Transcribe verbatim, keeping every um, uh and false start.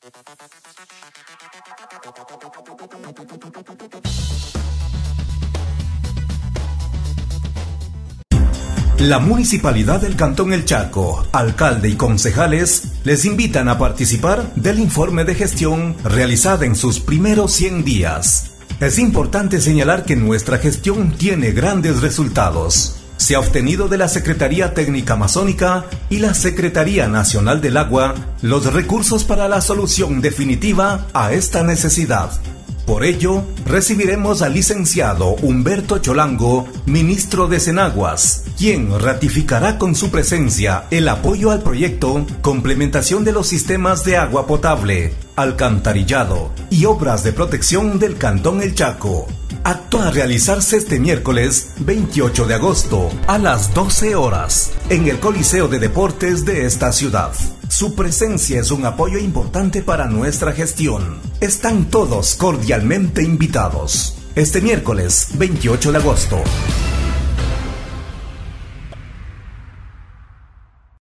La Municipalidad del Cantón El Chaco, alcalde y concejales les invitan a participar del informe de gestión realizada en sus primeros cien días. Es importante señalar que nuestra gestión tiene grandes resultados. Se ha obtenido de la Secretaría Técnica Amazónica y la Secretaría Nacional del Agua los recursos para la solución definitiva a esta necesidad. Por ello, recibiremos al licenciado Humberto Cholango, ministro de Cenaguas, quien ratificará con su presencia el apoyo al proyecto Complementación de los sistemas de agua potable, alcantarillado y obras de protección del Cantón El Chaco. Acto a realizarse este miércoles veintiocho de agosto a las doce horas en el Coliseo de Deportes de esta ciudad. Su presencia es un apoyo importante para nuestra gestión. Están todos cordialmente invitados. Este miércoles veintiocho de agosto.